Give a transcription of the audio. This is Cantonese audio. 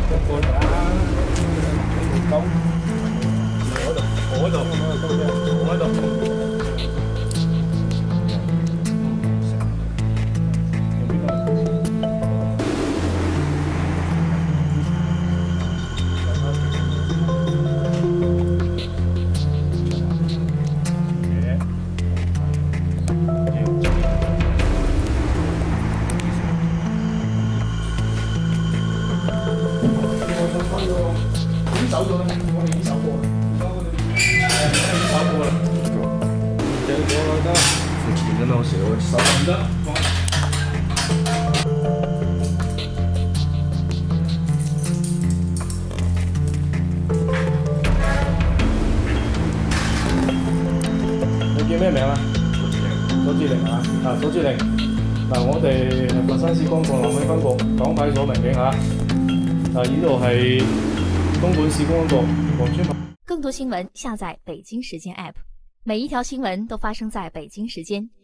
過嚟啊！高，我喺度，我喺度。已經走咗啦，我哋已經走過啦。已經走過啦。這個得，前面老少手唔得。你叫咩名啊？左志玲啊！嗱，左志玲，嗱，我哋係佛山市公共南區分局港派出所民警嚇。嗱，呢度係東莞市公安局黃村更多新闻下载北京时间 App， 每一条新闻都发生在北京时间。